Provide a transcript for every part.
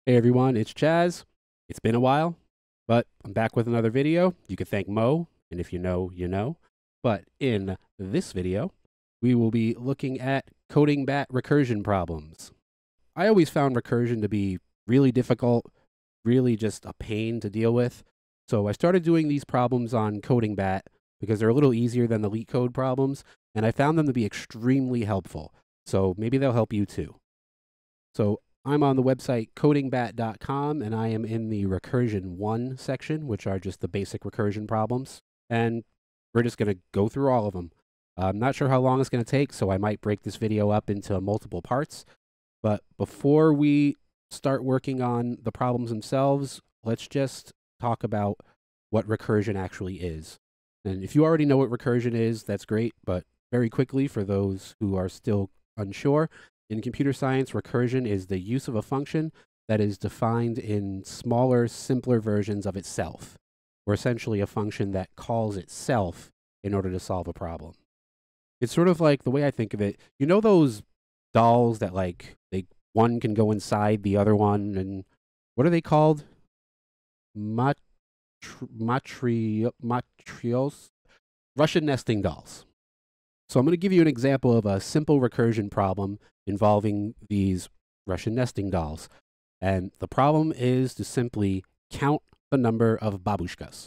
Hey everyone, it's Chaz. It's been a while, but I'm back with another video. You can thank Mo, and if you know, you know. But in this video, we will be looking at CodingBat recursion problems. I always found recursion to be really difficult, really just a pain to deal with. So I started doing these problems on CodingBat because they're a little easier than the LeetCode problems, and I found them to be extremely helpful. So maybe they'll help you too. So I'm on the website CodingBat.com, and I am in the Recursion-1 section, which are just the basic recursion problems. And we're just going to go through all of them. I'm not sure how long it's going to take, so I might break this video up into multiple parts. But before we start working on the problems themselves, let's just talk about what recursion actually is. And if you already know what recursion is, that's great. But very quickly, for those who are still unsure, in computer science, recursion is the use of a function that is defined in smaller, simpler versions of itself, or essentially a function that calls itself in order to solve a problem. It's sort of like, the way I think of it, you know those dolls that one can go inside the other one, and what are they called? Matrios? Russian nesting dolls. So I'm going to give you an example of a simple recursion problem involving these Russian nesting dolls. And the problem is to simply count the number of babushkas.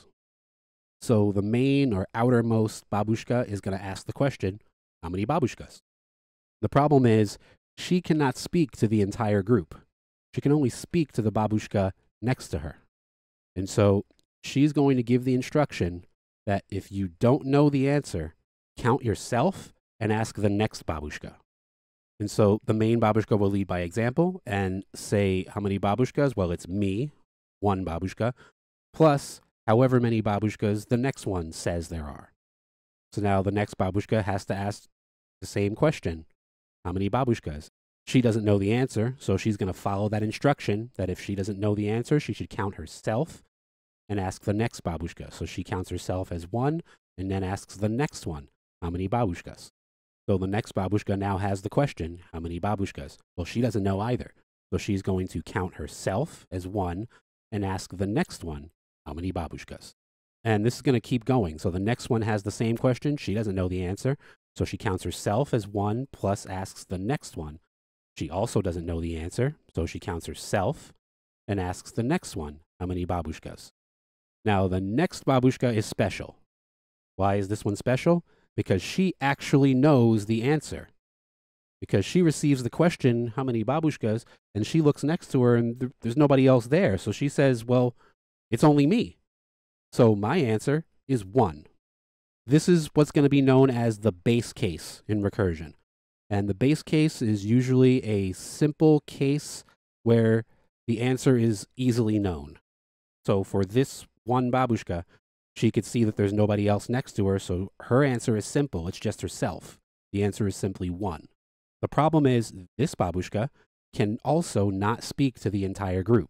So the main or outermost babushka is going to ask the question, how many babushkas? The problem is she cannot speak to the entire group. She can only speak to the babushka next to her. And so she's going to give the instruction that if you don't know the answer, count yourself and ask the next babushka. And so the main babushka will lead by example and say, how many babushkas? Well, it's me, one babushka, plus however many babushkas the next one says there are. So now the next babushka has to ask the same question, how many babushkas? She doesn't know the answer, so she's going to follow that instruction that if she doesn't know the answer, she should count herself and ask the next babushka. So she counts herself as one and then asks the next one, how many babushkas? So the next babushka now has the question, how many babushkas? Well, she doesn't know either. So she's going to count herself as one and ask the next one, how many babushkas? And this is going to keep going. So the next one has the same question. She doesn't know the answer. So she counts herself as one plus asks the next one. She also doesn't know the answer. So she counts herself and asks the next one, how many babushkas? Now the next babushka is special. Why is this one special? Because she actually knows the answer. Because she receives the question, how many babushkas, and she looks next to her and there's nobody else there. So she says, well, it's only me. So my answer is 1. This is what's going to be known as the base case in recursion. And the base case is usually a simple case where the answer is easily known. So for this one babushka, she could see that there's nobody else next to her, so her answer is simple. It's just herself. The answer is simply 1. The problem is this babushka can also not speak to the entire group.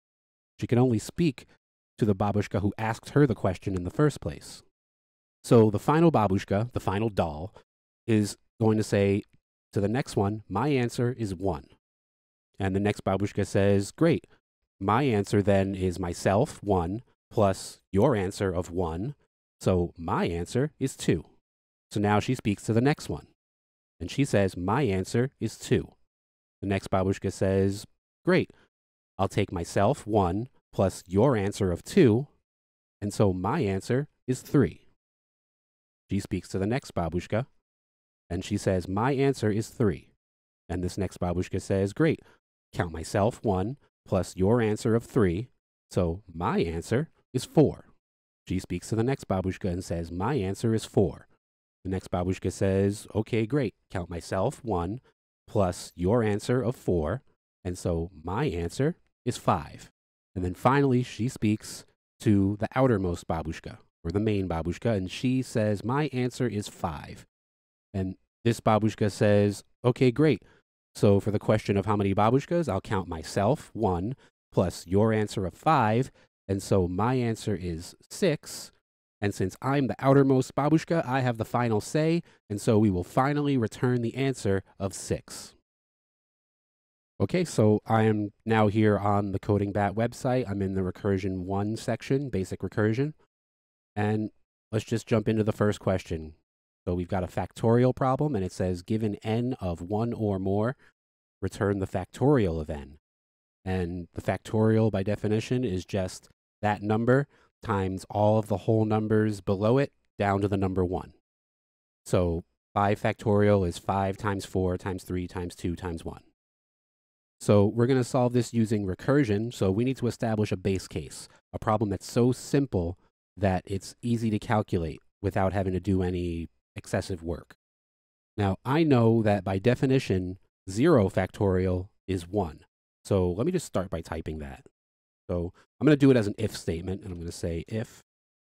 She can only speak to the babushka who asked her the question in the first place. So the final babushka, the final doll, is going to say to the next one, my answer is 1. And the next babushka says, great. My answer then is myself, 1, plus your answer of 1. So my answer is 2. So now she speaks to the next one. And she says, my answer is 2. The next babushka says, great. I'll take myself, 1, plus your answer of 2. And so my answer is 3. She speaks to the next babushka. And she says, my answer is 3. And this next babushka says, great. Count myself, 1, plus your answer of 3. So my answer is 4. She speaks to the next babushka and says, my answer is 4. The next babushka says, okay, great. Count myself, 1, plus your answer of 4. And so my answer is 5. And then finally, she speaks to the outermost babushka, or the main babushka, and she says, my answer is 5. And this babushka says, okay, great. So for the question of how many babushkas, I'll count myself, 1, plus your answer of 5. And so my answer is 6. And since I'm the outermost babushka, I have the final say. And so we will finally return the answer of 6. Okay, so I am now here on the CodingBat website. I'm in the Recursion-1 section, basic recursion. And let's just jump into the first question. So we've got a factorial problem, and it says, given n of 1 or more, return the factorial of n. And the factorial, by definition, is just that number times all of the whole numbers below it down to the number 1. So 5 factorial is 5 times 4 times 3 times 2 times 1. So we're going to solve this using recursion, so we need to establish a base case, a problem that's so simple that it's easy to calculate without having to do any excessive work. Now, I know that by definition, 0 factorial is 1. So let me just start by typing that. So I'm going to do it as an if statement, and I'm going to say if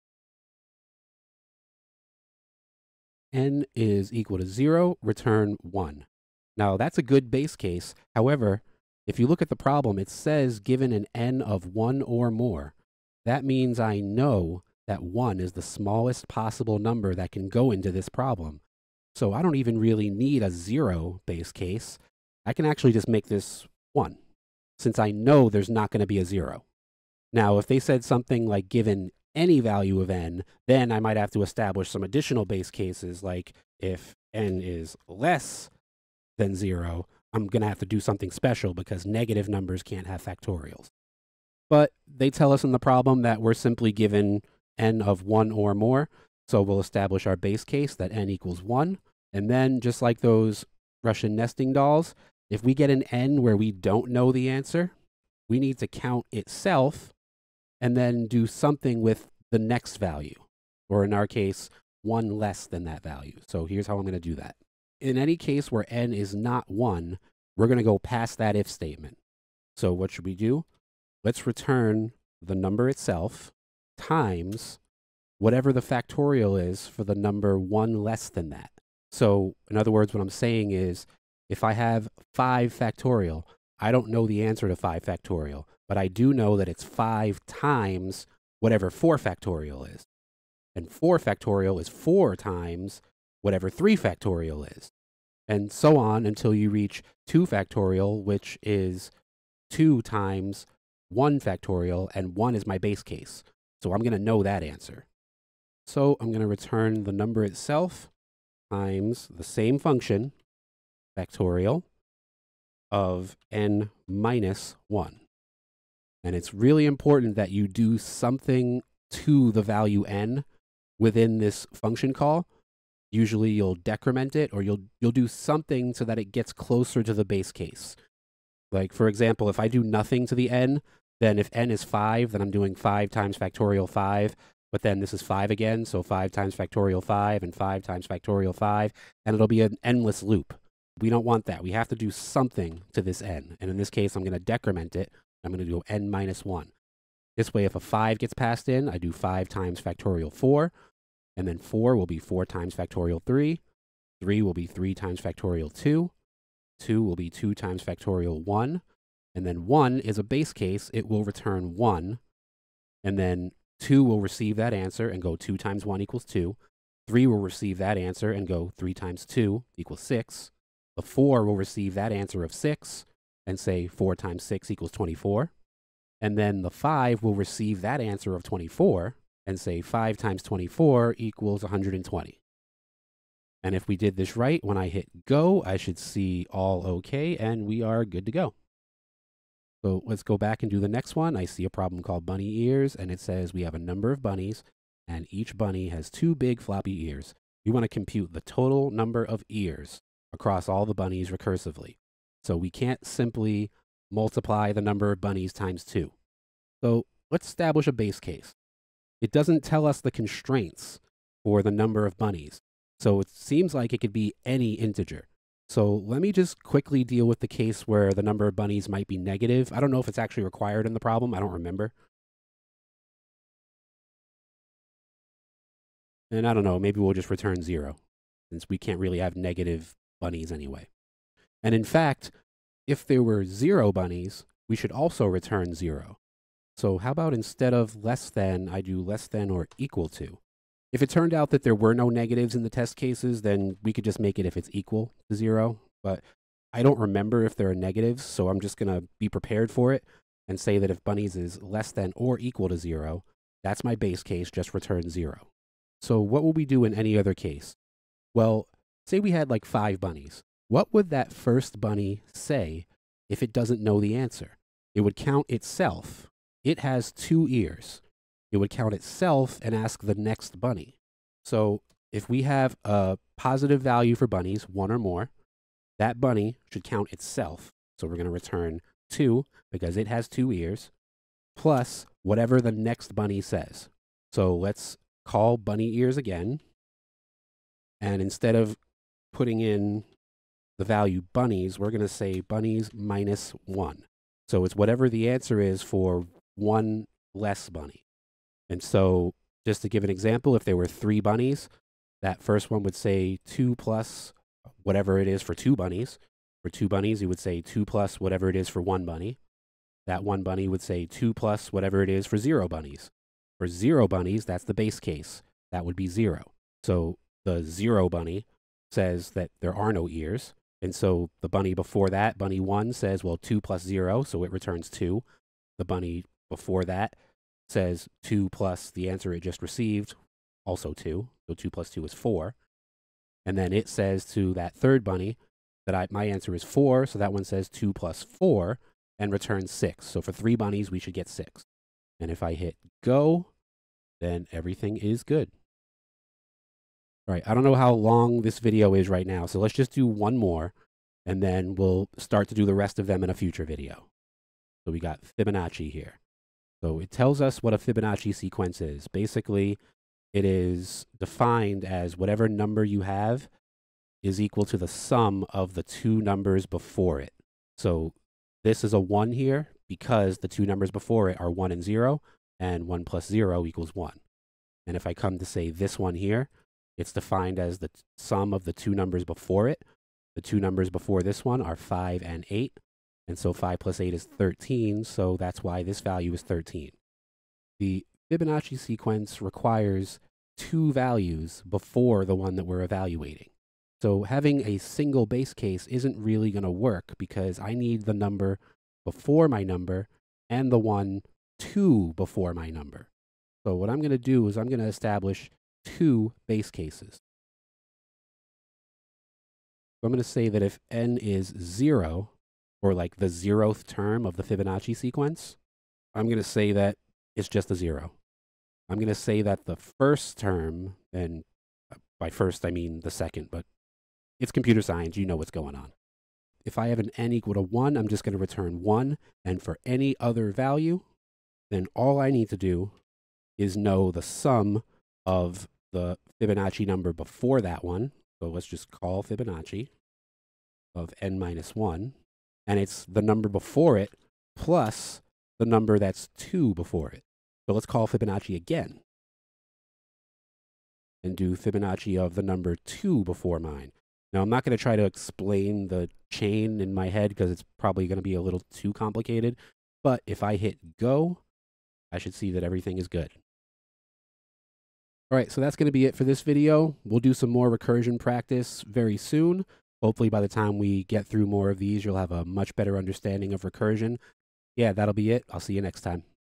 n is equal to 0, return 1. Now, that's a good base case. However, if you look at the problem, it says given an n of 1 or more. That means I know that 1 is the smallest possible number that can go into this problem. So I don't even really need a 0 base case. I can actually just make this 1, since I know there's not going to be a 0. Now, if they said something like given any value of n, then I might have to establish some additional base cases, like if n is less than 0, I'm going to have to do something special because negative numbers can't have factorials. But they tell us in the problem that we're simply given n of 1 or more, so we'll establish our base case that n equals 1. And then, just like those Russian nesting dolls, if we get an n where we don't know the answer, we need to count itself and then do something with the next value, or in our case, 1 less than that value. So here's how I'm going to do that. In any case where n is not 1, we're going to go past that if statement. So what should we do? Let's return the number itself times whatever the factorial is for the number 1 less than that. So in other words, what I'm saying is, if I have 5 factorial, I don't know the answer to 5 factorial, but I do know that it's 5 times whatever 4 factorial is. And 4 factorial is 4 times whatever 3 factorial is. And so on until you reach 2 factorial, which is 2 times 1 factorial, and 1 is my base case. So I'm going to know that answer. So I'm going to return the number itself times the same function, factorial, of n minus 1. And it's really important that you do something to the value n within this function call. Usually you'll decrement it, or you'll do something so that it gets closer to the base case. Like, for example, if I do nothing to the n, then if n is 5, then I'm doing 5 times factorial 5, but then this is 5 again, so 5 times factorial 5 and 5 times factorial 5, and it'll be an endless loop. We don't want that. We have to do something to this n, and in this case, I'm going to decrement it. I'm going to do n minus 1. This way, if a 5 gets passed in, I do 5 times factorial 4, and then 4 will be 4 times factorial 3, 3 will be 3 times factorial 2, 2 will be 2 times factorial 1, and then 1 is a base case. It will return 1, and then 2 will receive that answer and go 2 times 1 equals 2. 3 will receive that answer and go 3 times 2 equals 6. The 4 will receive that answer of 6 and say 4 times 6 equals 24. And then the 5 will receive that answer of 24 and say 5 times 24 equals 120. And if we did this right, when I hit go, I should see all okay, and we are good to go. So let's go back and do the next one. I see a problem called bunny ears, and it says we have a number of bunnies, and each bunny has 2 big floppy ears. We want to compute the total number of ears across all the bunnies recursively. So we can't simply multiply the number of bunnies times 2. So let's establish a base case. It doesn't tell us the constraints for the number of bunnies, so it seems like it could be any integer. So let me just quickly deal with the case where the number of bunnies might be negative. I don't know if it's actually required in the problem. I don't remember. And I don't know, maybe we'll just return 0, since we can't really have negative bunnies anyway. And in fact, if there were 0 bunnies, we should also return 0. So how about instead of less than, I do less than or equal to? If it turned out that there were no negatives in the test cases, then we could just make it if it's equal to 0. But I don't remember if there are negatives, so I'm just going to be prepared for it and say that if bunnies is less than or equal to 0, that's my base case, just return 0. So what will we do in any other case? Well, say we had like 5 bunnies. What would that first bunny say if it doesn't know the answer? It would count itself. It has 2 ears. It would count itself and ask the next bunny. So if we have a positive value for bunnies, 1 or more, that bunny should count itself. So we're going to return 2 because it has 2 ears, plus whatever the next bunny says. So let's call bunny ears again. And instead of putting in the value bunnies, we're going to say bunnies minus 1. So it's whatever the answer is for 1 less bunny. And so just to give an example, if there were 3 bunnies, that first one would say 2 plus whatever it is for 2 bunnies. For 2 bunnies, you would say 2 plus whatever it is for 1 bunny. That 1 bunny would say 2 plus whatever it is for 0 bunnies. For 0 bunnies, that's the base case. That would be 0. So the 0 bunny says that there are no ears. And so the bunny before that, bunny 1, says, well, 2 plus 0, so it returns 2. The bunny before that says 2 plus the answer it just received, also 2. So 2 plus 2 is 4. And then it says to that third bunny that my answer is 4, so that one says 2 plus 4 and returns 6. So for 3 bunnies, we should get 6. And if I hit go, then everything is good. All right, I don't know how long this video is right now, so let's just do one more, and then we'll start to do the rest of them in a future video. So we got Fibonacci here. So it tells us what a Fibonacci sequence is. Basically, it is defined as whatever number you have is equal to the sum of the 2 numbers before it. So this is a 1 here because the 2 numbers before it are 1 and 0, and 1 plus 0 equals 1. And if I come to say this one here, it's defined as the sum of the 2 numbers before it. The 2 numbers before this one are 5 and 8. And so 5 plus 8 is 13, so that's why this value is 13. The Fibonacci sequence requires 2 values before the one that we're evaluating. So having a single base case isn't really going to work because I need the number before my number and the one 2 before my number. So what I'm going to do is I'm going to establish 2 base cases. So I'm going to say that if n is 0, or like the 0th term of the Fibonacci sequence, I'm going to say that it's just a 0. I'm going to say that the first term, and by first I mean the second, but it's computer science, you know what's going on. If I have an n equal to 1, I'm just going to return 1, and for any other value, then all I need to do is know the sum of the Fibonacci number before that one. So let's just call Fibonacci of n minus 1. And it's the number before it plus the number that's 2 before it. So let's call Fibonacci again and do Fibonacci of the number 2 before mine. Now, I'm not going to try to explain the chain in my head because it's probably going to be a little too complicated. But if I hit go, I should see that everything is good. All right, so that's going to be it for this video. We'll do some more recursion practice very soon. Hopefully by the time we get through more of these, you'll have a much better understanding of recursion. Yeah, that'll be it. I'll see you next time.